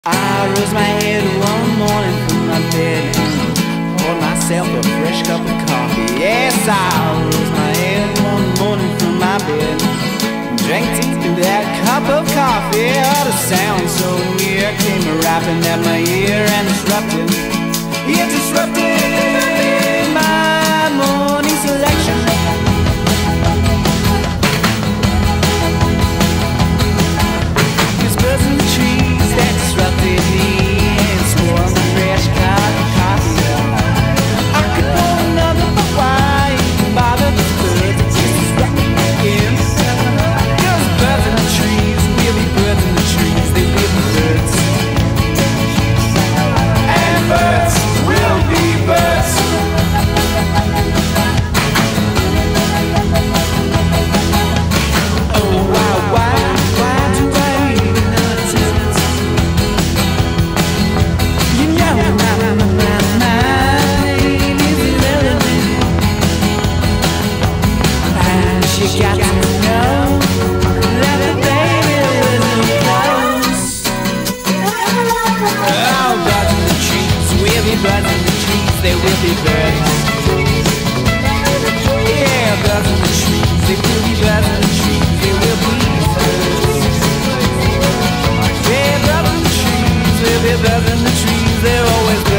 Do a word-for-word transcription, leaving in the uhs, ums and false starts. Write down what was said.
I rose my head one morning from my bed and poured myself a fresh cup of coffee. Yes, I rose my head one morning from my bed and drank tea through that cup of coffee. Oh, the sound so near came rapping at my ear and disrupted, it disrupted my morning selection. It's birds in the trees that disrupted me and swore on the fresh cup of coffee. I could pour another, but why even bother? These birds are just disrupting again. Cause birds in the trees will be birds in the trees, they will be birds. And birds will be birds. Oh, why, why, why do I even notice? You know my, my, my mind is irrelevant, and she got to know that the baby wasn't close. Oh, birds in the trees will be birds in the trees, they will be birds. Yeah, birds in the trees, they will be birds in the trees, they will be birds. Yeah, birds in the trees will be birds in the trees, they'll always be.